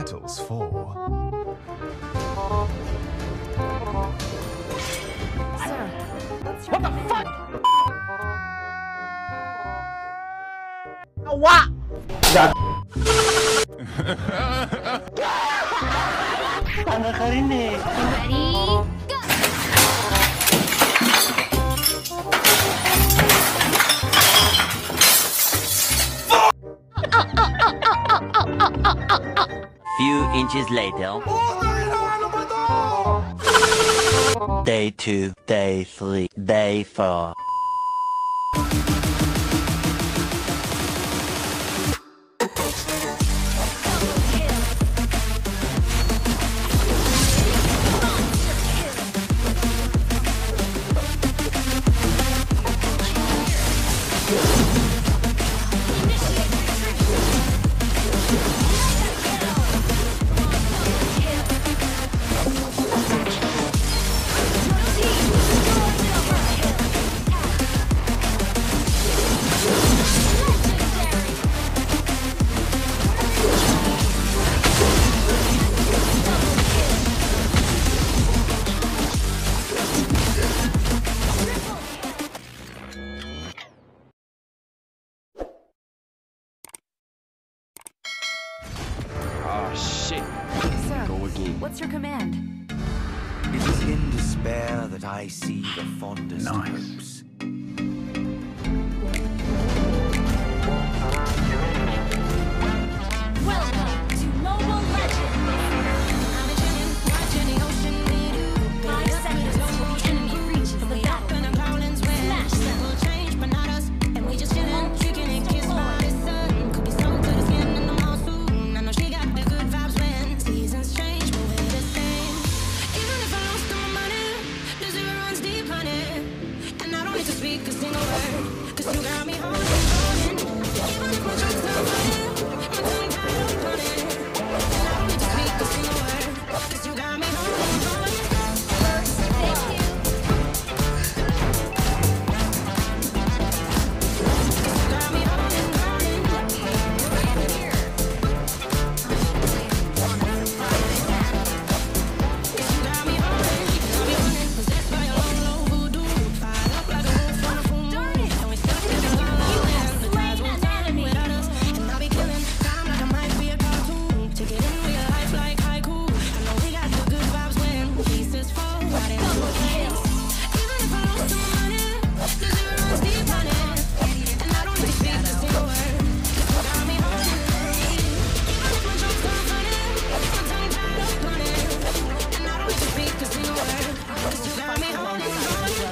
petals for. Sir, What the fuck? What? Tanga ka rin eh. ready, go! Few inches later. Day 2, day 3, day 4. Oh shit. Sir, Go again. what's your command? It is in despair that I see the fondest Nice. hopes. Welcome to Mobile Legends! 5 seconds till the enemy reaches the battle. Smash them! Speak a single word, 'cause you got me holding, holding. Even if my jokes are funny, my tongue tied up on it. And I don't need to speak a single word, 'cause you got me holding, holding. Thank you! You got me holding, holding. You got me holding, possessed by your own low voodoo. Fired up like a wolf on a full moon. And we stuck in the la la land. The tides won't turn without us. And I'll be killing time like I might be a cartoon. Take it in with your life like haiku. I know we got the good vibes when pieces fall right in the place. Even if I lost some money, the zero runs deep on it. And I don't need to speak a single word, 'cause you got me holding. Even if my jokes are funny, my tongue tied up on it. And I don't need to speak a single word, 'cause you got me holding, holding.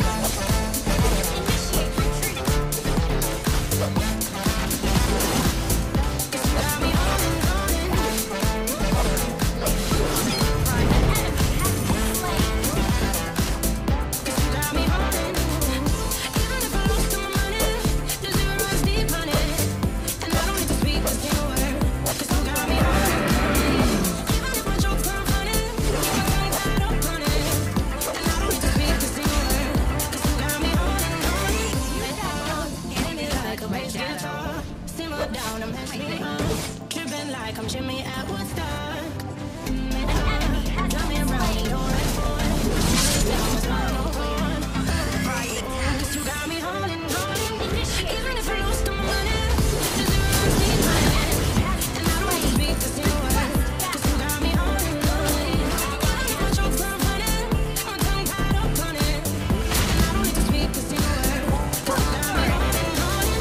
Down and mess me up, tripping like I'm Jimmy at Woodstock. Got me around your red boy. Down with my own horn. 'Cause you got me holding, holding. Even if I lost the money, the zero runs deep on it. And I don't need to speak a single word, 'cause you got me holding, holding. My jokes are funny, my tongue tied up on it. And I don't need to speak a single word, 'cause you got me holding, holding.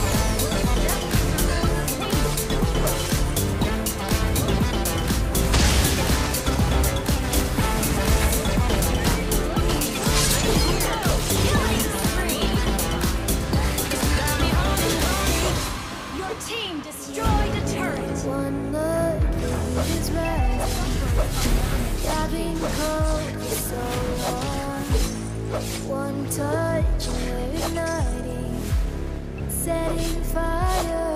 Your team destroyed a turret! One look is red, dabbing cold for so long. One touch and we're igniting, setting fire.